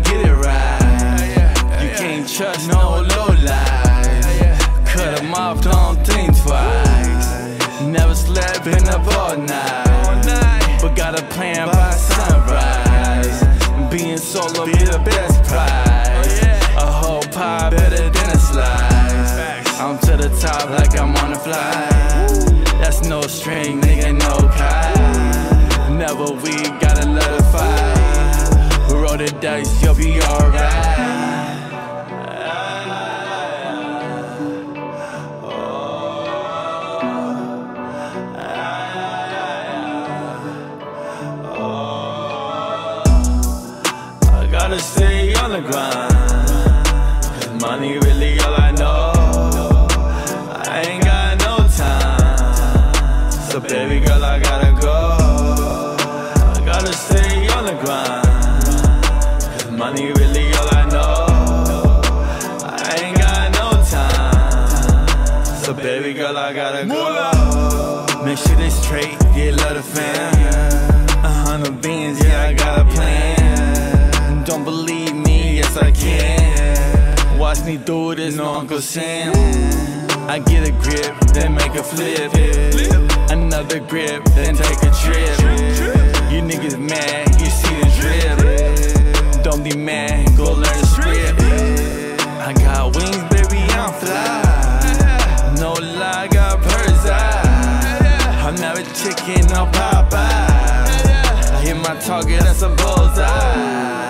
get it right. You can't trust no low lies. Cut them off, don't think twice. Never slept in up all night, but got a plan by sunrise. Being solo be the best prize. A whole pie better than a slice. I'm to the top like I'm on a fly. That's no string, nigga, no kite. Never we gotta let it fight. Roll the dice, you'll be alright. Gotta stay on the grind, 'cause money really all I know. I ain't got no time, so baby girl I gotta go. I gotta stay on the grind, 'cause money really all I know. I ain't got no time, so baby girl I gotta go. Make sure they straight, yeah, love the fam. 100 beans, yeah, I got a plan. Don't believe me, yes I can. Watch me do this, no Uncle Sam. I get a grip, then make a flip. Another grip, then take a trip. You niggas mad, you see the drip. Don't be mad, go learn the script. I got wings, baby, I'm fly. No lie, I got bird's eye. I'm not a chicken, no Popeye. I hit my target, that's a bullseye.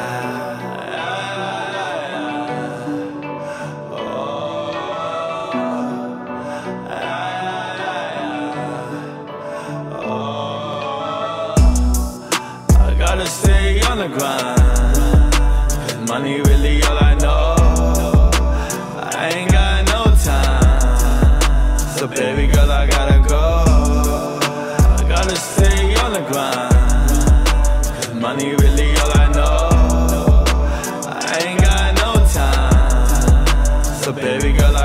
Gotta stay on the grind, 'cause money really all I know. I ain't got no time, so baby girl I gotta go. I gotta stay on the grind, 'cause money really all I know. I ain't got no time, so baby girl